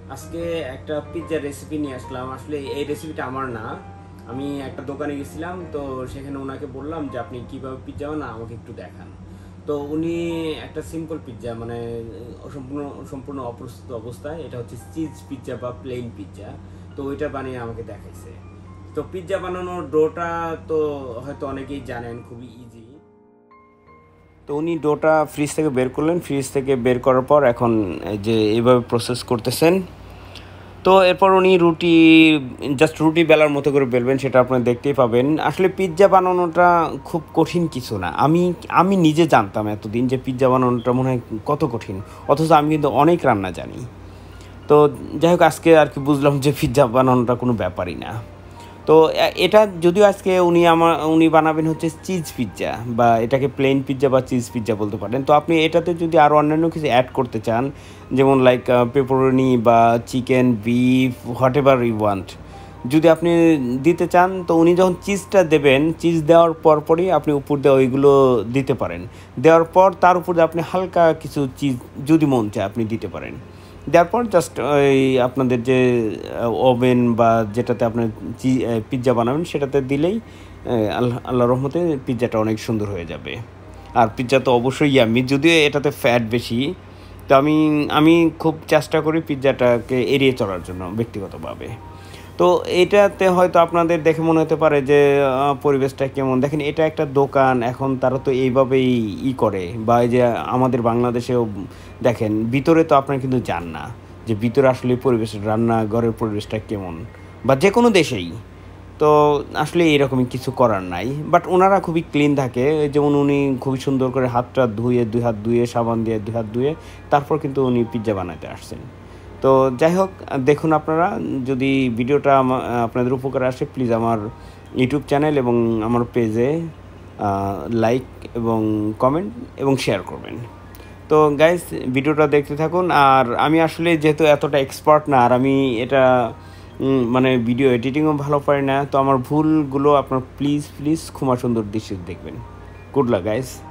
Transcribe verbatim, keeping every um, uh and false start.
আজকে একটা পিৎজার রেসিপি নিয়ে আসলাম। আসলে এই রেসিপিটা আমার না, আমি একটা দোকানে গেছিলাম, তো সেখানে ওনাকে বললাম যে আপনি কীভাবে পিৎজা বানান আমাকে একটু দেখান। তো উনি একটা সিম্পল পিৎজা, মানে সম্পূর্ণ সম্পূর্ণ অপ্রস্তুত অবস্থায়, এটা হচ্ছে চিজ পিৎজা বা প্লেন পিৎজা, তো ওইটা বানিয়ে আমাকে দেখাইছে। তো পিৎজা বানানোর ডোটা তো হয়তো অনেকেই জানেন, খুবই ইজি। তো উনি ডোটা ফ্রিজ থেকে বের করলেন, ফ্রিজ থেকে বের করার পর এখন যে এইভাবে প্রসেস করতেছেন। তো এরপর উনি রুটি জাস্ট রুটি বেলার মতো করে বেলবেন, সেটা আপনারা দেখতেই পাবেন। আসলে পিৎজা বানানোটা খুব কঠিন কিছু না। আমি আমি নিজে জানতাম এতদিন যে পিৎজা বানানোটা মনে হয় কত কঠিন, অথচ আমি কিন্তু অনেক রান্না জানি। তো যাই হোক, আজকে আর কি বুঝলাম যে পিৎজা বানানোটা কোনো ব্যাপারই না। তো এটা যদিও আজকে উনি আমার উনি বানাবেন হচ্ছে চিজ পিৎজা, বা এটাকে প্লেন পিৎজা বা চিজ পিৎজা বলতে পারেন। তো আপনি এটাতে যদি আরও অন্যান্য কিছু অ্যাড করতে চান, যেমন লাইক পেপারনি বা chicken, beef, whatever you want, যদি আপনি দিতে চান, তো উনি যখন চিজটা দেবেন, চিজ দেওয়ার পরপরই আপনি উপর দিয়ে ওইগুলো দিতে পারেন। দেওয়ার পর তার উপর আপনি হালকা কিছু চিজ যদি মন চায় আপনি দিতে পারেন। দেওয়ার পর জাস্ট ওই আপনাদের যে ওভেন বা যেটাতে আপনার চি পিৎজা বানাবেন সেটাতে দিলেই আল্লাহ আল্লাহর রহমতে পিৎজাটা অনেক সুন্দর হয়ে যাবে। আর পিৎজা তো অবশ্যই ইয়াম্মি, যদিও এটাতে ফ্যাট বেশি। তো আমি আমি খুব চেষ্টা করি পিৎজাটাকে এড়িয়ে চলার জন্য ব্যক্তিগতভাবে। তো এটাতে হয়তো আপনাদের দেখে মনে হতে পারে যে পরিবেশটা কেমন। দেখেন, এটা একটা দোকান, এখন তারা তো এইভাবেই ই করে, বা এই যে আমাদের বাংলাদেশেও দেখেন ভিতরে তো আপনারা কিন্তু যান না, যে ভিতরে আসলে পরিবেশ, রান্নাঘরের পরিবেশটা কেমন, বা যে কোনো দেশেই। তো আসলে এরকমই কিছু করার নাই, বাট ওনারা খুবই ক্লিন থাকে। যেমন উনি খুবই সুন্দর করে হাতটা ধুয়ে, দুই হাত ধুয়ে, সাবান দিয়ে দুই হাত ধুয়ে তারপর কিন্তু উনি পিৎজা বানাতে আসছেন। তো যাই হোক, দেখুন আপনারা, যদি ভিডিওটা আপনাদের উপকারে আসে, প্লিজ আমার ইউটিউব চ্যানেল এবং আমার পেজে লাইক এবং কমেন্ট এবং শেয়ার করবেন। তো গাইস, ভিডিওটা দেখতে থাকুন। আর আমি আসলে যেহেতু এতটা এক্সপার্ট না, আর আমি এটা মানে ভিডিও এডিটিংও ভালো পারি না, তো আমার ভুলগুলো আপনার প্লিজ প্লিজ ক্ষমা সুন্দর দৃষ্টিতে দেখবেন। Good luck guys.